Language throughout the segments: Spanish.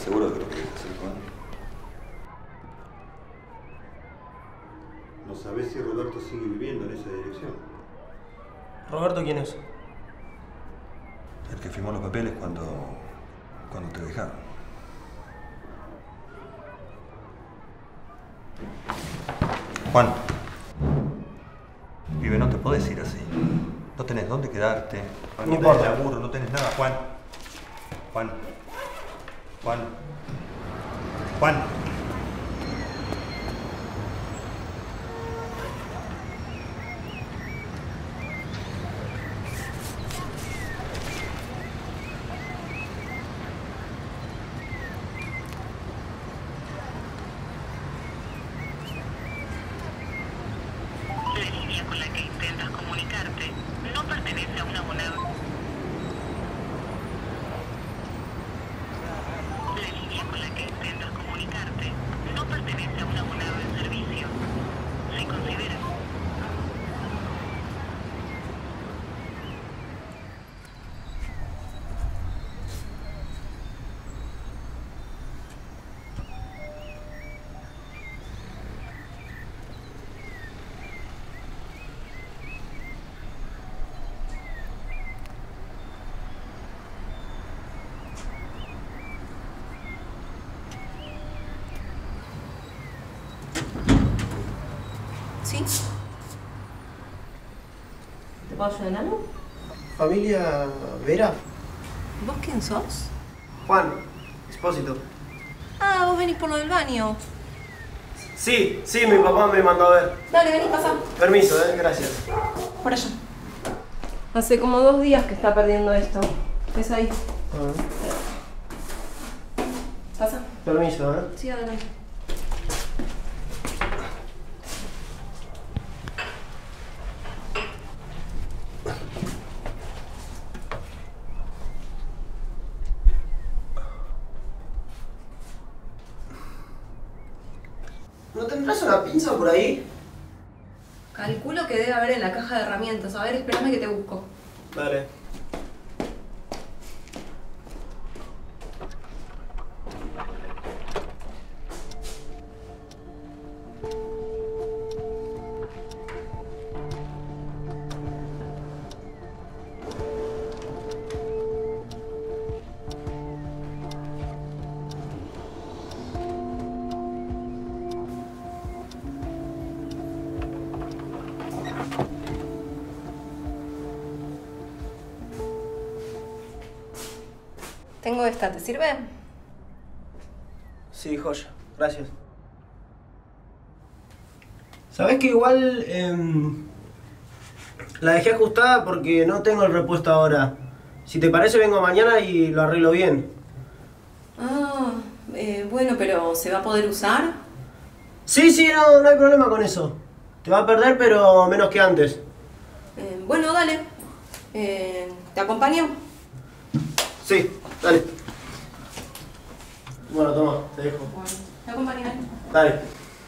seguro de que lo querés hacer, Juan? No sabés si Roberto sigue viviendo en esa dirección. ¿Roberto quién es? El que firmó los papeles cuando te dejaron. Juan. Pibe, no te podés ir así. No tenés dónde quedarte. No importa. Tenés laburo, no tenés nada, Juan. Juan. Juan. Juan. La línea con la que intentas comunicarte no pertenece a un abonado. La línea con la que intentas comunicarte no pertenece a un abonado en servicio. Si consideras... ¿Sí? ¿Te puedo ayudar en algo? ¿Familia Vera? ¿Vos quién sos? Juan, Expósito. Ah, vos venís por lo del baño. Sí, mi papá me mandó a ver. Dale, vení, pasa. Permiso, gracias. Por allá. Hace como 2 días que está perdiendo esto. ¿Ves ahí? Pasa. Permiso, Sí, adelante. ¿No tendrás una pinza por ahí? Calculo que debe haber en la caja de herramientas. A ver, espérame que te busco. Dale. Tengo esta, ¿te sirve? Sí, joya. Gracias. ¿Sabés que igual la dejé ajustada porque no tengo el repuesto ahora? Si te parece, vengo mañana y lo arreglo bien. Ah, bueno, pero ¿se va a poder usar? Sí, no hay problema con eso. Te va a perder, pero menos que antes. Bueno, dale. ¿Te acompaño? Sí, dale. Bueno, toma, te dejo. Bueno, te acompaño. Dale.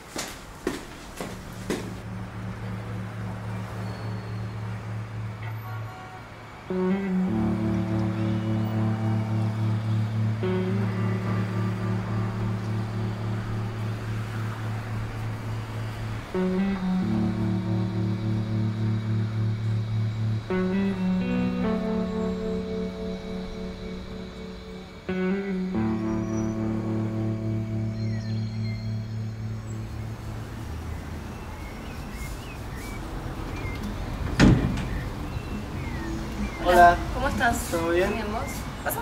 Hola. ¿Cómo estás? ¿Todo bien? Bien, ¿vos? ¿Pasa?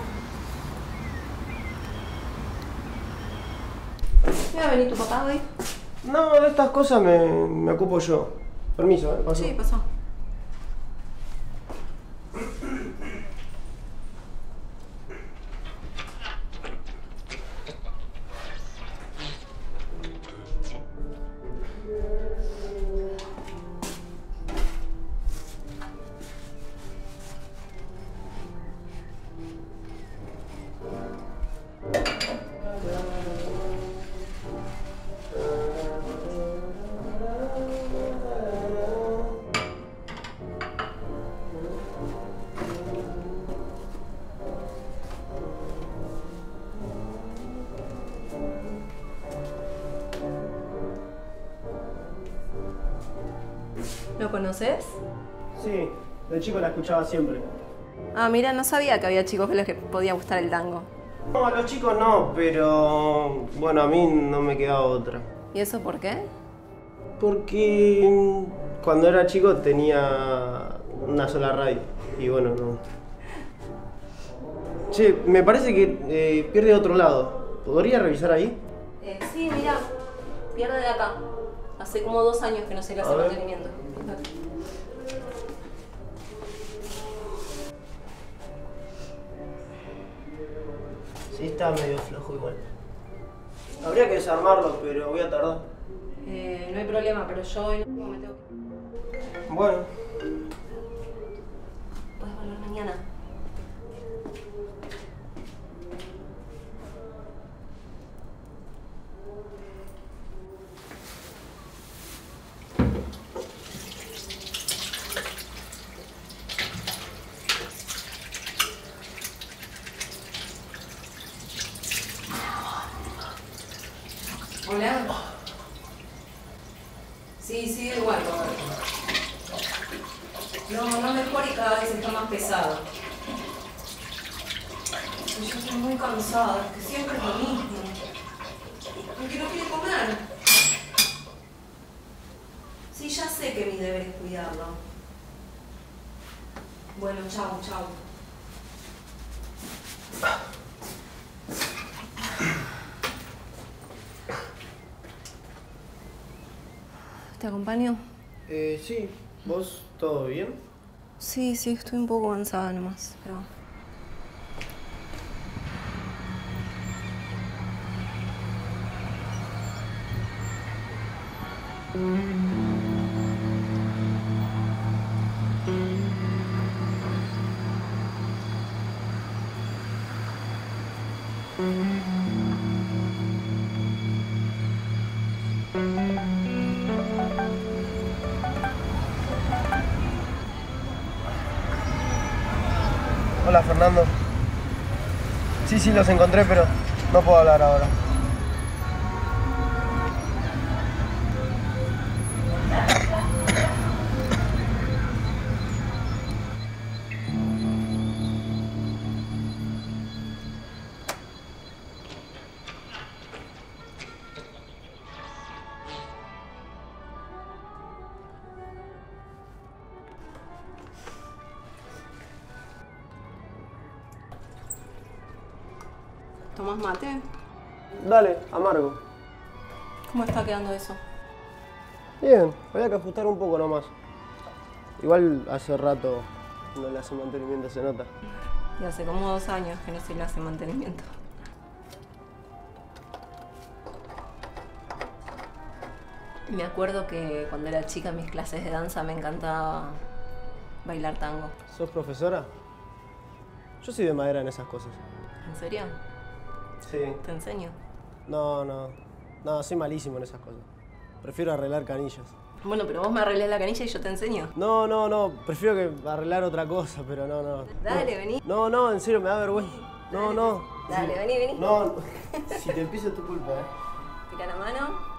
¿Me va a venir tu papá hoy? No, de estas cosas me ocupo yo. Permiso, paso. Sí, pasó. ¿Lo conoces? Sí, de chico la escuchaba siempre. Ah, mira, no sabía que había chicos que les podía gustar el tango. No, a los chicos no, pero bueno, a mí no me quedaba otra. ¿Y eso por qué? Porque cuando era chico tenía una sola radio y bueno, no. Che, me parece que pierde otro lado. ¿Podría revisar ahí? Sí, mira, pierde de acá. Hace como 2 años que no se le hace A ver. mantenimiento. Sí, está medio flojo igual. Habría que desarmarlo, pero voy a tardar. No hay problema, pero yo hoy no me tengo que... Bueno, Puedes volver mañana. Hola. Sí, sigue igual. No mejora y cada vez está más pesado. Yo estoy muy cansada, es que siempre es lo mismo. Aunque no quiere comer. Sí, ya sé que mi deber es cuidarlo. Bueno, chau. ¿Te acompaño? sí. ¿Vos todo bien? Sí, estoy un poco cansada nomás, pero... Hola, Fernando. Sí, los encontré, pero no puedo hablar ahora. ¿Tomás mate? Dale, amargo. ¿Cómo está quedando eso? Bien, había que ajustar un poco nomás. Igual hace rato no le hace mantenimiento, se nota. Y hace como 2 años que no se le hace mantenimiento. Me acuerdo que cuando era chica en mis clases de danza me encantaba bailar tango. ¿Sos profesora? Yo soy de madera en esas cosas. ¿En serio? Sí. ¿Te enseño? No, soy malísimo en esas cosas. Prefiero arreglar canillas. Bueno, pero vos me arreglás la canilla y yo te enseño. No, prefiero que arreglar otra cosa, pero no. Dale, vení. No, en serio, me da vergüenza. No. Dale, vení. No, si te empiezo es tu culpa, Tira la mano.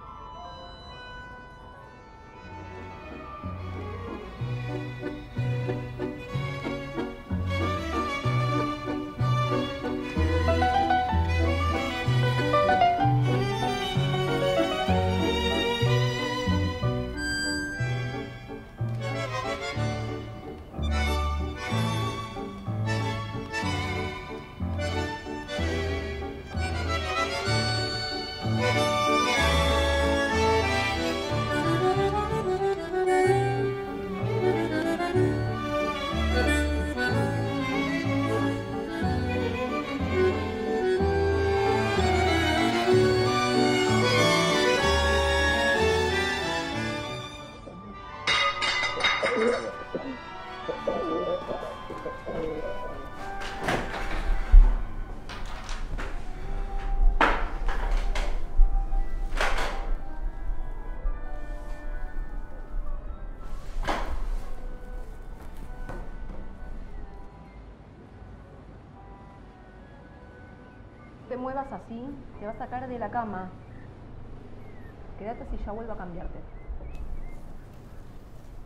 Te muevas así, te va a sacar de la cama. Quédate así, ya vuelvo a cambiarte.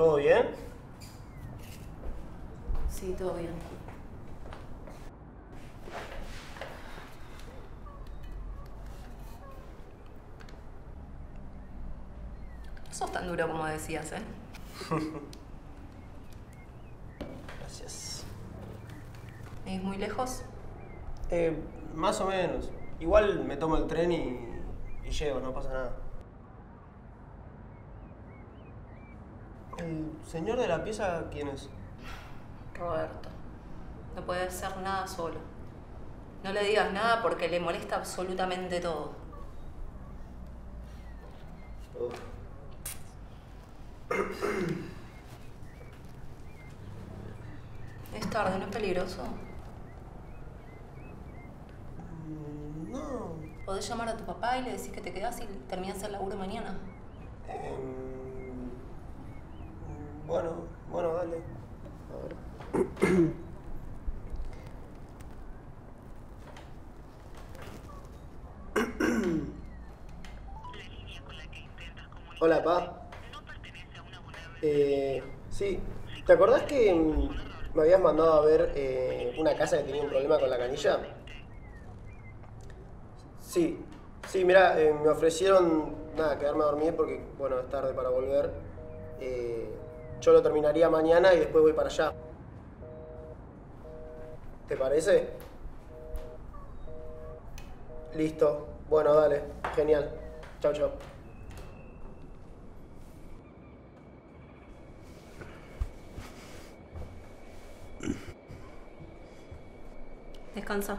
¿Todo bien? Sí, todo bien. No sos tan duro como decías, ¿eh? Gracias. ¿Es muy lejos? Más o menos. Igual me tomo el tren y llego, no pasa nada. ¿El señor de la pieza quién es? Roberto. No puede hacer nada solo. No le digas nada porque le molesta absolutamente todo. Uf. Es tarde, ¿no es peligroso? No. ¿Podés llamar a tu papá y le decís que te quedás y terminás el laburo mañana? Bueno, dale. A ver. Hola, pa. Sí. ¿Te acordás que me habías mandado a ver una casa que tenía un problema con la canilla? Sí. Sí, mira, me ofrecieron, quedarme a dormir porque, bueno, es tarde para volver. Yo lo terminaría mañana y después voy para allá. ¿Te parece? Listo. Bueno, dale. Genial. Chau, chau. Descansa.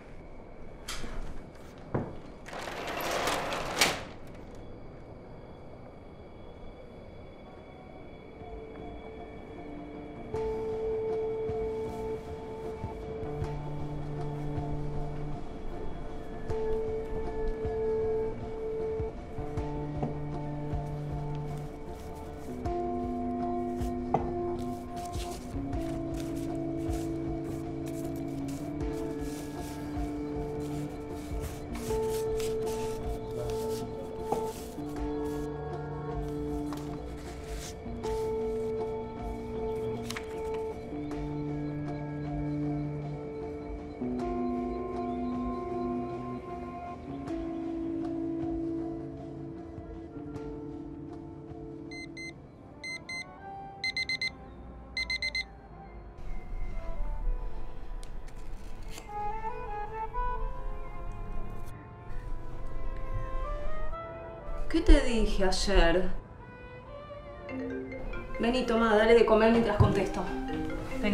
¿Qué te dije ayer? Vení, toma, dale de comer mientras contesto. Vení.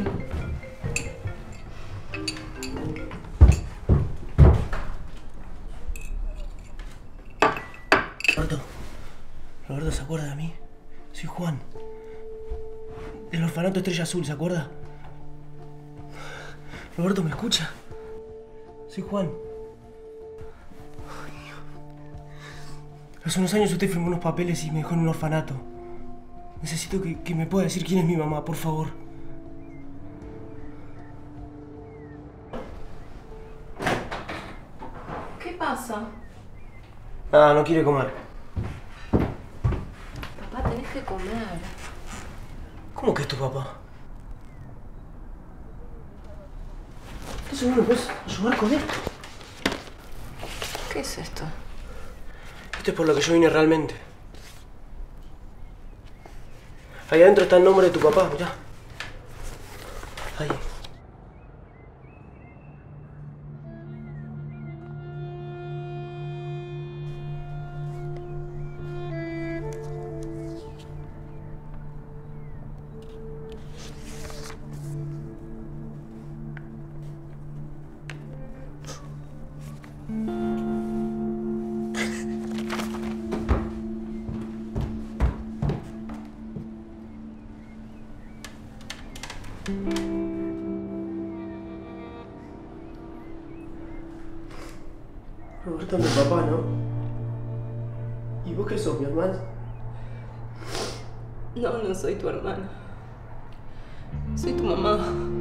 Roberto se acuerda de mí. Soy Juan. Del orfanato Estrella Azul, ¿se acuerda? Roberto, ¿me escucha? Soy Juan. Hace unos años usted firmó unos papeles y me dejó en un orfanato. Necesito que me pueda decir quién es mi mamá, por favor. ¿Qué pasa? Nada, no quiere comer. Papá, tenés que comer. ¿Cómo que es tu papá? Entonces no me puedes ayudar con esto. ¿Qué es esto? Esto es por lo que yo vine realmente. Ahí adentro está el nombre de tu papá, mirá. Ahí. Roberto es mi papá, ¿no? ¿Y vos qué sos, mi hermana? No, no soy tu hermana. Soy tu mamá.